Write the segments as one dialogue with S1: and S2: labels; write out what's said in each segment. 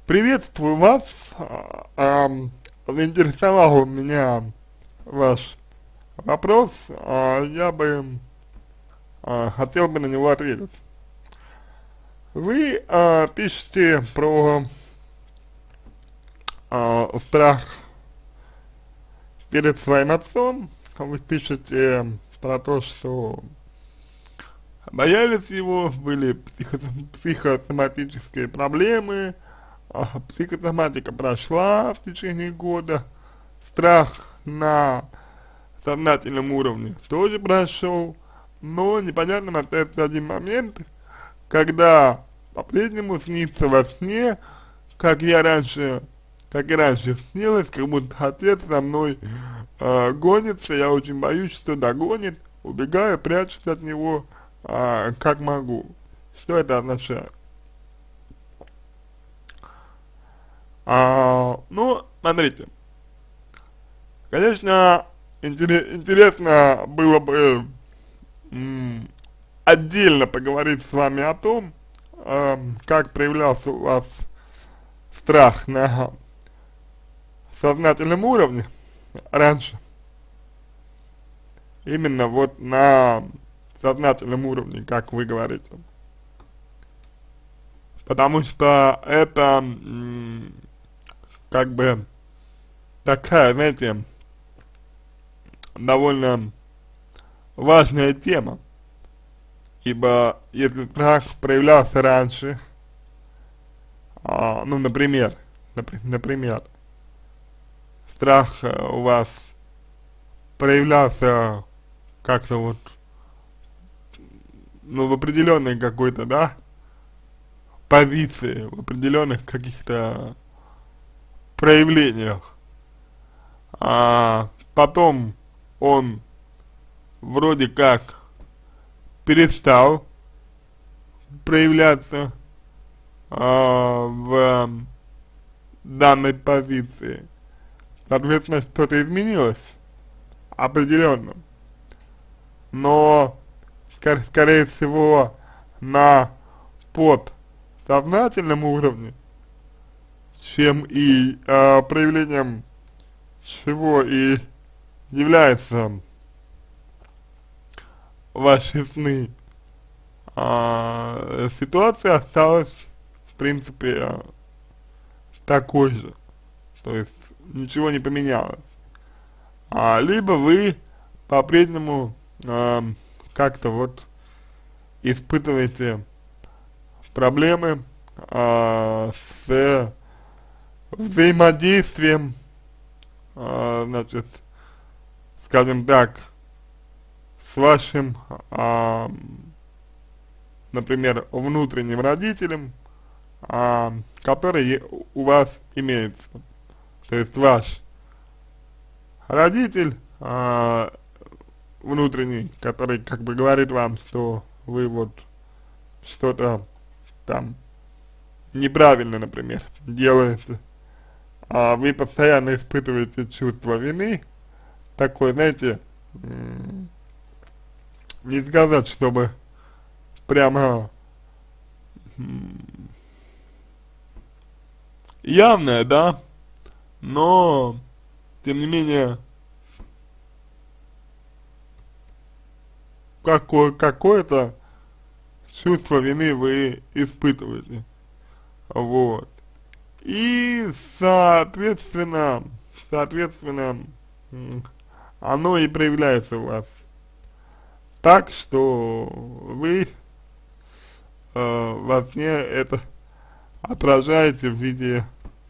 S1: Приветствую вас. Заинтересовал меня ваш вопрос. Я бы хотел бы на него ответить. Вы пишете про страх перед своим отцом. Вы пишете про то, что боялись его, были психосоматические проблемы, психосоматика прошла в течение года, страх на сознательном уровне тоже прошел, но непонятным остается один момент, когда по-прежнему снится во сне, как и раньше снилось, как будто отец за мной гонится, я очень боюсь, что догонит, убегаю, прячусь от него, как могу. Что это означает? Ну, смотрите, конечно, интересно было бы отдельно поговорить с вами о том, как проявлялся у вас страх на сознательном уровне раньше. Именно вот на сознательном уровне, как вы говорите. Потому что это как бы такая, знаете, довольно важная тема. Ибо если страх проявлялся раньше, ну, например, страх у вас проявлялся как-то вот, ну, в определенной какой-то, да, позиции, в определенных каких-то проявлениях, потом он вроде как перестал проявляться в данной позиции, соответственно, что-то изменилось определенно, но скорее всего на подсознательном уровне, чем и проявлением чего и являются ваши сны. Ситуация осталась, в принципе, такой же, то есть ничего не поменялось. Либо вы по-прежнему как-то вот испытываете проблемы с взаимодействием, значит, скажем так, с вашим, например, внутренним родителем, который у вас имеется. То есть ваш родитель внутренний, который как бы говорит вам, что вы вот что-то там неправильно, например, делаете, вы постоянно испытываете чувство вины, такое, знаете, не сказать, чтобы прямо явное, да, но, тем не менее, какое-то чувство вины вы испытываете, вот. И, соответственно, оно и проявляется у вас так, что вы во сне это отражаете в виде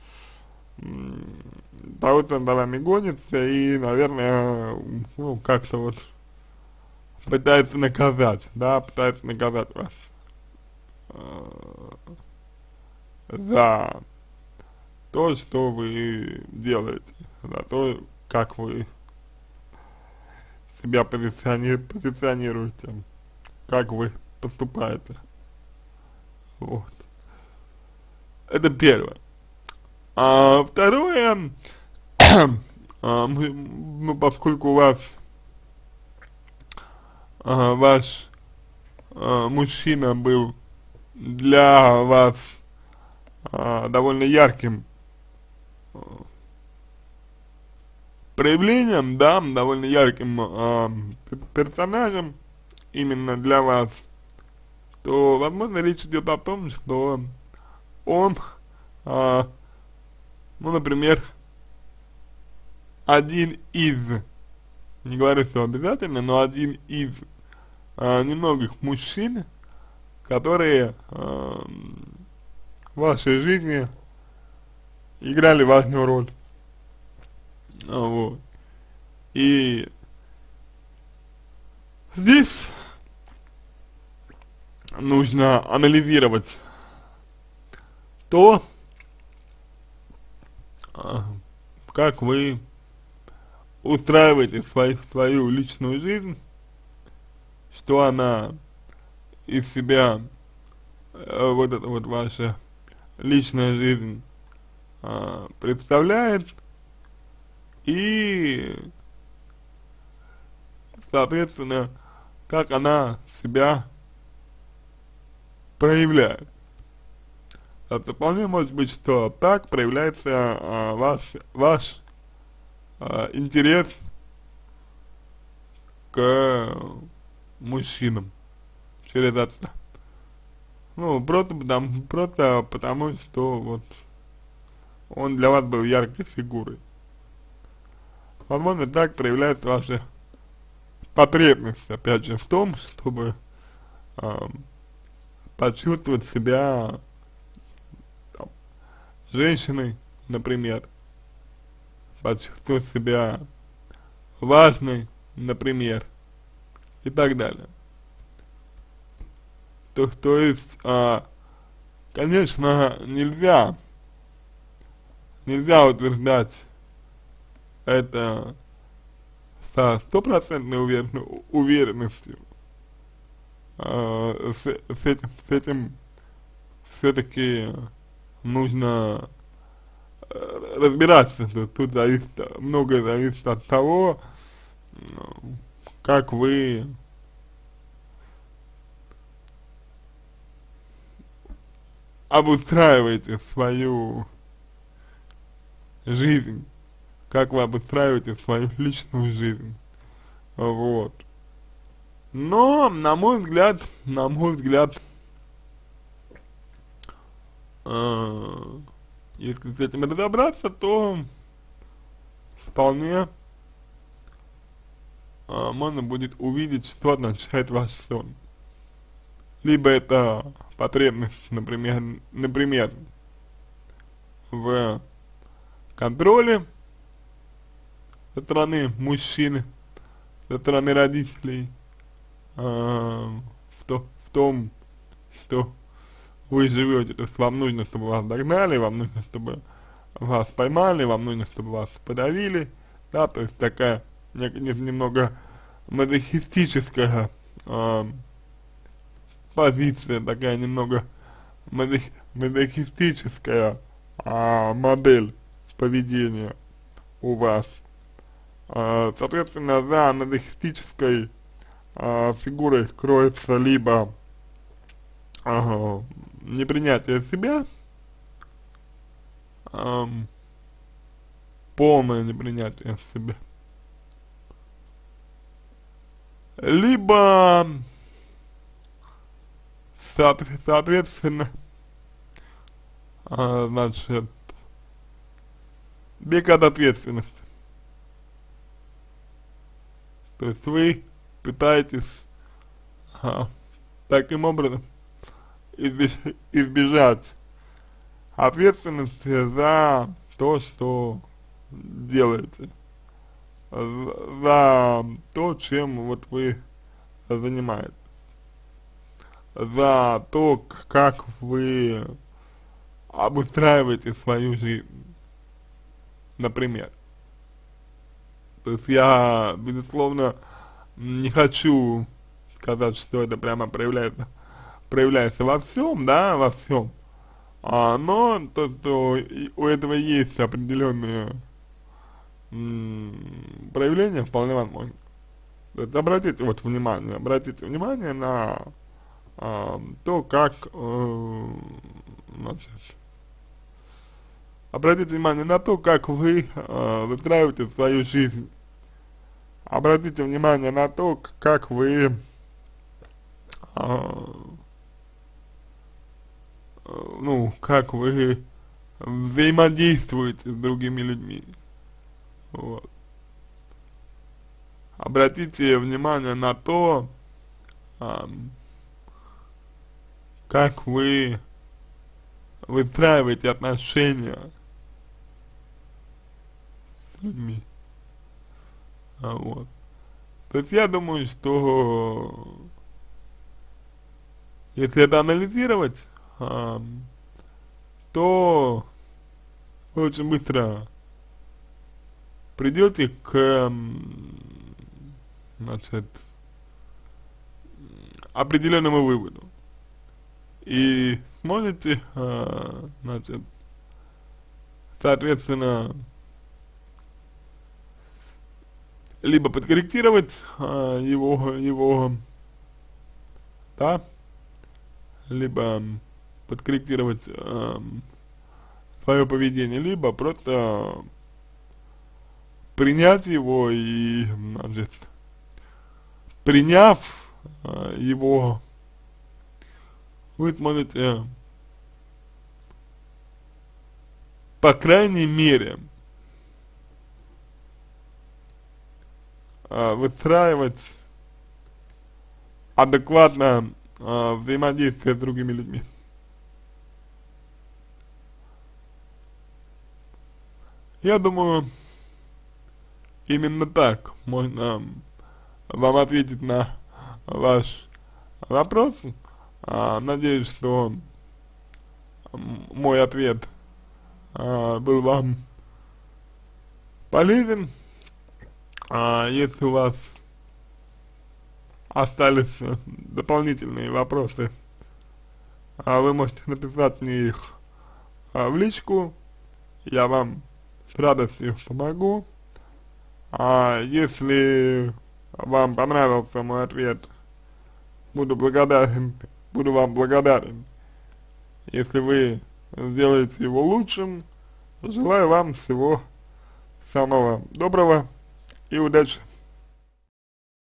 S1: того, что за вами гонится и, наверное, ну, как-то вот пытается наказать, да, пытается наказать вас за то, что вы делаете, за то, как вы себя позиционируете, как вы поступаете. Вот. Это первое. Второе, ну, поскольку у вас ваш мужчина был для вас довольно ярким проявлением, да, довольно ярким персонажем именно для вас, то, возможно, речь идет о том, что он, а, ну, например, один из, не говорю, что обязательно, но один из немногих мужчин, которые в вашей жизни играли важную роль. Вот. И здесь нужно анализировать то, а, как вы устраиваете свою личную жизнь, что она из себя, вот эта вот ваша личная жизнь представляет, и, соответственно, как она себя проявляет. Это вполне может быть, что так проявляется ваш интерес к мужчинам через отца. Ну, просто потому, что вот он для вас был яркой фигурой. Возможно, так проявляется ваша потребность, опять же, в том, чтобы э, почувствовать себя там, женщиной, например, почувствовать себя важной, например, и так далее. То есть, конечно, нельзя утверждать это со стопроцентной уверенностью. С этим все-таки нужно разбираться. Тут зависит, многое зависит от того, как вы обустраиваете свою жизнь, как вы обустраиваете свою личную жизнь, вот. Но, на мой взгляд, если с этим разобраться, то вполне можно будет увидеть, что означает ваш сон. Либо это потребность, например, в контроле со стороны мужчины, со стороны родителей, в том, что вы живете, то есть вам нужно, чтобы вас догнали, вам нужно, чтобы вас поймали, вам нужно, чтобы вас подавили, да, то есть такая немного мазохистическая позиция, такая немного мазохистическая модель поведения у вас. Соответственно, за мазохистической фигурой кроется либо непринятие себя, полное непринятие себя, либо, соответственно, значит, бег от ответственности. То есть вы пытаетесь таким образом избежать ответственности за то, что делаете, за то, чем вот вы занимаетесь, за то, как вы обустраиваете свою жизнь, например. То есть я, безусловно, не хочу сказать, что это прямо проявляется во всем, да, во всем. Но то у этого есть определенные проявления, вполне возможно. То есть обратите внимание на то, как, значит, обратите внимание на то, как вы выстраиваете свою жизнь. Обратите внимание на то, как вы а, ну, как вы взаимодействуете с другими людьми. Вот. Обратите внимание на то, а, как вы выстраиваете отношения с людьми. Вот. То есть я думаю, что если это анализировать, то вы очень быстро придете к, значит, определенному выводу и сможете, значит, соответственно, либо подкорректировать его, да, либо подкорректировать свое поведение, либо просто принять его и, значит, приняв его, вы сможете, по крайней мере, выстраивать адекватно взаимодействие с другими людьми. Я думаю, именно так можно вам ответить на ваш вопрос. Надеюсь, что мой ответ был вам полезен. Если у вас остались дополнительные вопросы, вы можете написать мне их в личку, я вам с радостью помогу. Если вам понравился мой ответ, буду вам благодарен, если вы сделаете его лучшим. Желаю вам всего самого доброго и удачи.